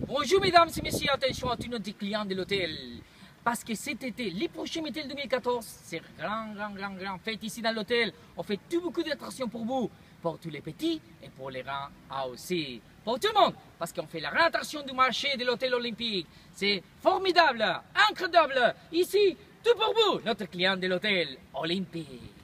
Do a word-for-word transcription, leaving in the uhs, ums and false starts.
Bonjour mesdames et messieurs, attention à tous nos clients de l'hôtel. Parce que cet été, les prochains été deux mille quatorze, c'est grand, grand, grand, grand fête ici dans l'hôtel. On fait tout beaucoup d'attractions pour vous, pour tous les petits et pour les grands aussi. Pour tout le monde, parce qu'on fait la réattraction du marché de l'hôtel olympique. C'est formidable, incroyable. Ici, tout pour vous, notre client de l'hôtel olympique.